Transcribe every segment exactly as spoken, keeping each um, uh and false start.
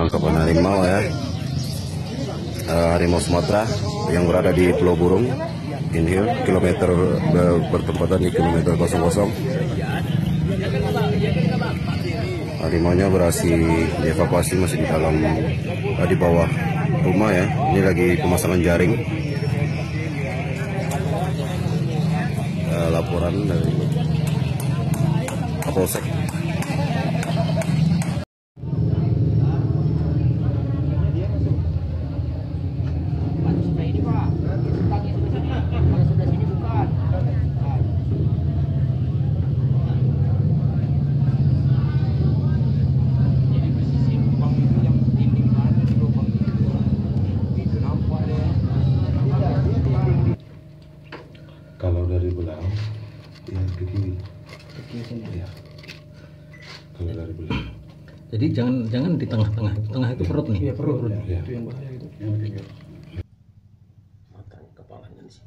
penangkapan harimau ya. Uh, harimau Sumatera yang berada di Pulau Burung Inhil, kilometer bertempatan di kilometer nol nol. Harimaunya berhasil dievakuasi, masih di dalam uh, di bawah rumah ya. Ini lagi pemasangan jaring. Uh, laporan dari Kapolsek. Kalau dari belau, ya ke kiri. Ke kiri sini. Ya. Kalau dari belau. Jadi jangan jangan di tengah-tengah. Tengah itu perut nih. Iya, perut. perut. Ya. Itu yang bahaya itu. Yang pinggir. Matang kepalanya di sini.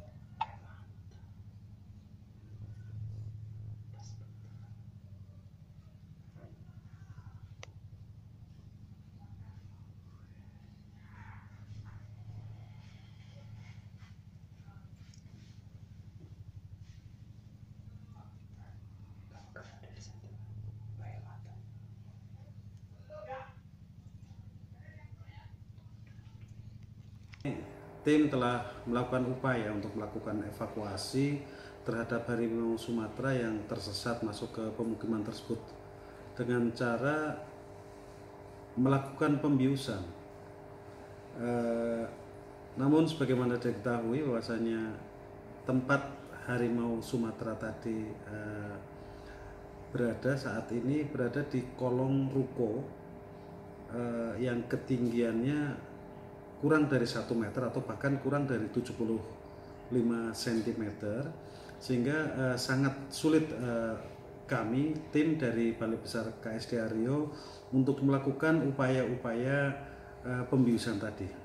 Tim telah melakukan upaya untuk melakukan evakuasi terhadap harimau Sumatera yang tersesat masuk ke pemukiman tersebut dengan cara melakukan pembiusan. E, namun sebagaimana diketahui bahwasanya tempat harimau Sumatera tadi e, berada saat ini berada di kolong ruko e, yang ketinggiannya kurang dari satu meter atau bahkan kurang dari tujuh puluh lima sentimeter, sehingga uh, sangat sulit uh, kami tim dari Balai Besar K S D A Riau untuk melakukan upaya-upaya uh, pembiusan tadi.